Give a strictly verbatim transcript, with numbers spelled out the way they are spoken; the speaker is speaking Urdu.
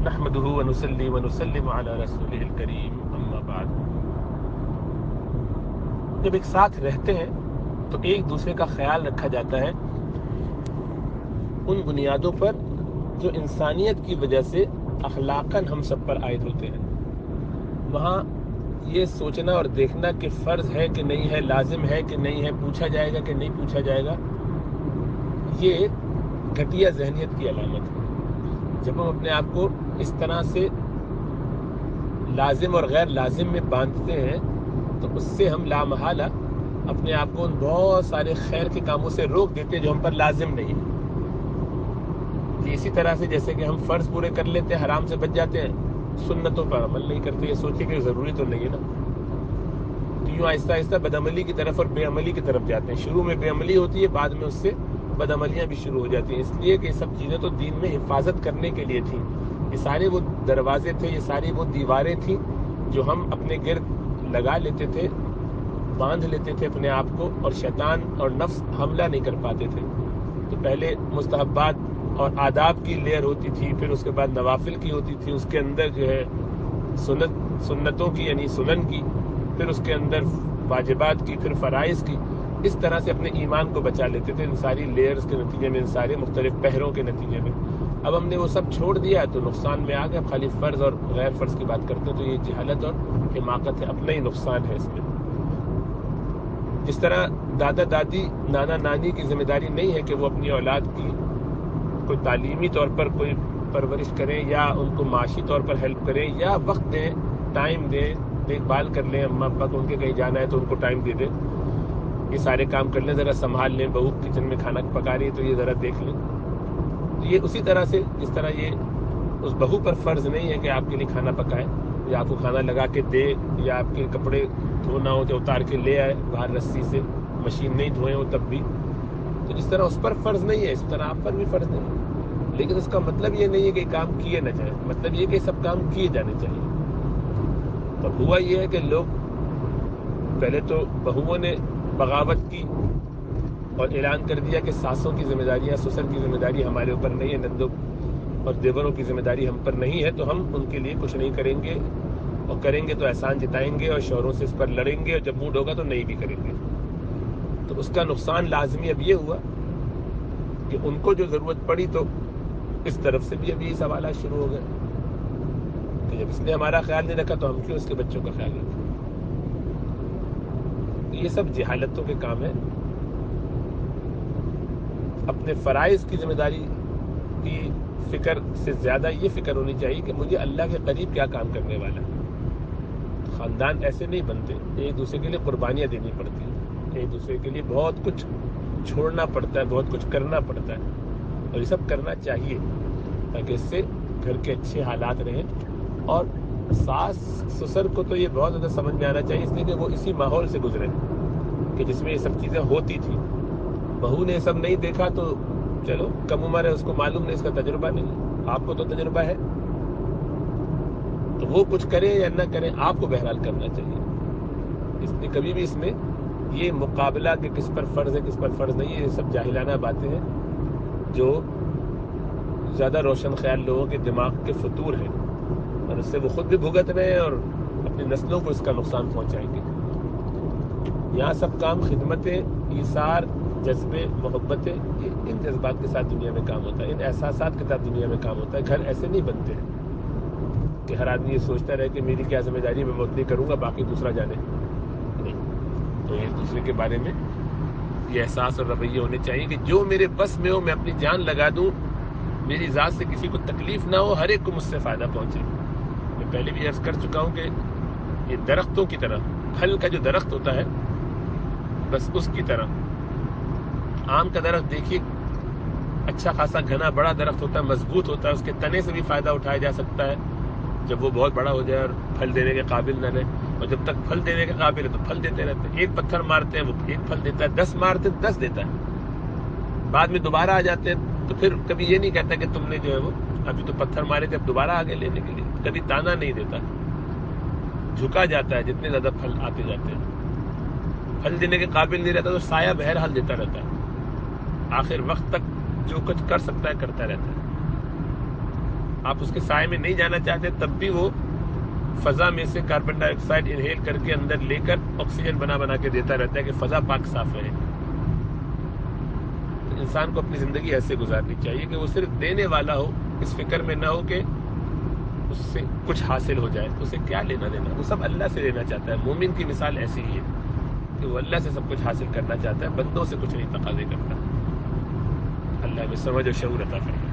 نحمده ونصلي ونسلم على رسوله الكريم اما بعد۔ جب ایک ساتھ رہتے ہیں تو ایک دوسرے کا خیال رکھا جاتا ہے ان بنیادوں پر جو انسانیت کی وجہ سے اخلاقاً ہم سب پر عائد ہوتے ہیں۔ وہاں یہ سوچنا اور دیکھنا کہ فرض ہے کہ نہیں ہے، لازم ہے کہ نہیں ہے، پوچھا جائے گا کہ نہیں پوچھا جائے گا، یہ گھٹیا ذہنیت کی علامت ہے۔ جب ہم اپنے آپ کو اس طرح سے لازم اور غیر لازم میں باندھتے ہیں تو اس سے ہم لامحالہ اپنے آپ کو ان بہت سارے خیر کے کاموں سے روک دیتے ہیں جو ہم پر لازم نہیں ہے۔ اسی طرح سے جیسے کہ ہم فرض پورے کر لیتے ہیں، حرام سے بچ جاتے ہیں، سنتوں پر عمل نہیں کرتے، یہ سوچے کہ ضروری تو نہیں ہے نا، تو یوں آہستہ آہستہ بدعملی کی طرف اور بے عملی کی طرف جاتے ہیں۔ شروع میں بے عملی ہوتی ہے، بعد میں اس سے بدعملیاں بھی شروع ہو جاتی ہیں، اس لیے کہ یہ سب چیزیں تو دین میں حفاظت کرنے کے لیے تھیں۔ یہ سارے وہ دروازے تھے، یہ ساری وہ دیواریں تھیں جو ہم اپنے گرد لگا لیتے تھے، باندھ لیتے تھے اپنے آپ کو، اور شیطان اور نفس حملہ نہیں کر پاتے تھے۔ تو پہلے مستحبات اور آداب کی لیئر ہوتی تھی، پھر اس کے بعد نوافل کی ہوتی تھی، اس کے اندر جو ہے سنت سنتوں کی یعنی سنن کی، پھر اس کے اندر واجبات کی، پھر فرائض کی۔ اس طرح سے اپنے ایمان کو بچا لیتے تھے ان ساری لیئرز کے نتیجے میں، ان سارے مختلف پہروں کے نتیجے میں۔ اب ہم نے وہ سب چھوڑ دیا تو نقصان میں آ گیا، خالی فرض اور غیر فرض کی بات کرتے ہیں تو یہ جہالت اور حماقت ہے، اپنا ہی نقصان ہے اس میں۔ جس طرح دادا دادی نانا نانی کی ذمہ داری نہیں ہے کہ وہ اپنی اولاد کی کوئی تعلیمی طور پر کوئی پرورش کریں یا ان کو معاشی طور پر ہیلپ کریں یا وقت دیں، ٹائم دیں، دیکھ بھال کر لیں، اماں ابا کو ان کے کہیں جانا ہے تو ان کو ٹائم دے دیں، یہ سارے کام کر لیں، ذرا سنبھال لیں، بہو کچن میں کھانا پکا رہی ہے تو یہ ذرا دیکھ لیں۔ یہ اسی طرح سے جس طرح یہ اس بہو پر فرض نہیں ہے کہ آپ کے لیے کھانا پکائے یا آپ کو کھانا لگا کے دے یا آپ کے کپڑے دھونا ہو تو اتار کے لے آئے باہر رسی سے، مشین نہیں دھوئے ہو تب بھی، تو جس طرح اس پر فرض نہیں ہے اس طرح آپ پر بھی فرض نہیں ہے۔ لیکن اس کا مطلب یہ نہیں ہے کہ کام کیے نہ جائیں، مطلب یہ کہ سب کام کیے جانے چاہیے۔ تو ہوا یہ ہے کہ لوگ پہلے تو بہوؤں نے بغاوت کی اور اعلان کر دیا کہ ساسوں کی ذمہ داریاں، سسر کی ذمہ داری ہمارے اوپر نہیں ہے، نندوں اور دیوروں کی ذمہ داری ہم پر نہیں ہے، تو ہم ان کے لیے کچھ نہیں کریں گے، اور کریں گے تو احسان جتائیں گے اور شوہروں سے اس پر لڑیں گے، اور جب موڈ ہوگا تو نہیں بھی کریں گے۔ تو اس کا نقصان لازمی اب یہ ہوا کہ ان کو جو ضرورت پڑی تو اس طرف سے بھی اب یہ سوالات شروع ہو گئے کہ جب اس نے ہمارا خیال نہیں رکھا تو ہم کیوں اس کے بچوں کا خیال رکھیں۔ یہ سب جہالتوں کے کام ہیں۔ اپنے فرائض کی ذمہ داری کی فکر سے زیادہ یہ فکر ہونی چاہیے کہ مجھے اللہ کے قریب کیا کام کرنے والا ہے۔ خاندان ایسے نہیں بنتے، ایک دوسرے کے لیے قربانیاں دینی پڑتی ہیں، ایک دوسرے کے لیے بہت کچھ چھوڑنا پڑتا ہے، بہت کچھ کرنا پڑتا ہے، اور یہ سب کرنا چاہیے تاکہ اس سے گھر کے اچھے حالات رہیں۔ اور ساس سسر کو تو یہ بہت زیادہ سمجھ میں آنا چاہیے، اس لیے کہ وہ اسی ماحول سے گزرے کہ جس میں یہ سب چیزیں ہوتی تھیں۔ بہو نے یہ سب نہیں دیکھا تو چلو کم عمر ہے، اس کو معلوم نہیں، اس کا تجربہ نہیں، آپ کو تو تجربہ ہے، تو وہ کچھ کرے یا نہ کرے آپ کو بہرحال کرنا چاہیے۔ اس لیے کبھی بھی اس میں یہ مقابلہ کہ کس پر فرض ہے کس پر فرض نہیں ہے، یہ سب جاہلانہ باتیں ہیں جو زیادہ روشن خیال لوگوں کے دماغ کے فطور ہیں، اور اس سے وہ خود بھی بھگت رہے ہیں اور اپنی نسلوں کو اس کا نقصان پہنچائیں گے۔ یہاں سب کام خدمتیں، ایثار، جذبے، محبتیں، یہ ان جذبات کے ساتھ دنیا میں کام ہوتا ہے، ان احساسات کے ساتھ دنیا میں کام ہوتا ہے۔ گھر ایسے نہیں بنتے ہیں کہ ہر آدمی یہ سوچتا رہے کہ میری کیا ذمہ داری، میں اتنی کروں گا باقی دوسرا جانے، نہیں۔ تو ایک دوسرے کے بارے میں یہ احساس اور رویے ہونے چاہیے کہ جو میرے بس میں ہو میں اپنی جان لگا دوں، میری ذات سے کسی کو تکلیف نہ ہو، ہر ایک کو مجھ سے فائدہ پہنچے۔ میں پہلے بھی عرض کر چکا ہوں کہ یہ درختوں کی طرح، پھل کا جو درخت ہوتا ہے بس اس کی طرح، آم کا درخت دیکھیے اچھا خاصا گھنا بڑا درخت ہوتا ہے، مضبوط ہوتا ہے، اس کے تنے سے بھی فائدہ اٹھایا جا سکتا ہے جب وہ بہت بڑا ہو جائے اور پھل دینے کے قابل نہ رہے، اور جب تک پھل دینے کے قابل ہے تو پھل دیتے رہتے ہیں۔ ایک پتھر مارتے ہیں وہ ایک پھل دیتا ہے، دس مارتے ہیں دس دیتا ہے، بعد میں دوبارہ آ جاتے ہیں تو پھر کبھی یہ نہیں کہتا کہ تم نے جو ہے وہ ابھی تو پتھر مارے تھے اب دوبارہ آگے لینے کے لیے، کبھی تانا نہیں دیتا، جھکا جاتا ہے جتنے زیادہ پھل آتے جاتے ہیں۔ پھل دینے کے قابل نہیں رہتا تو سایہ بہرحال دیتا رہتا ہے، آخر وقت تک جو کچھ کر سکتا ہے کرتا رہتا ہے۔ آپ اس کے سائے میں نہیں جانا چاہتے تب بھی وہ فضا میں سے کاربن ڈائی آکسائڈ انہیل کر کے اندر لے کر آکسیجن بنا بنا کے دیتا رہتا ہے کہ فضا پاک صاف رہے. تو انسان کو اپنی زندگی ایسے گزارنی چاہیے کہ وہ صرف دینے والا ہو، اس فکر میں نہ ہو کہ اس سے کچھ حاصل ہو جائے. اسے کیا لینا دینا، وہ سب اللہ سے لینا چاہتا ہے. مومن کی مثال ایسی ہی ہے کہ وہ اللہ سے سب کچھ حاصل کرنا چاہتا ہے، بندوں سے کچھ نہیں تقاضے کرتا. اللہ میں سمجھ و شعور عطا فرمائے.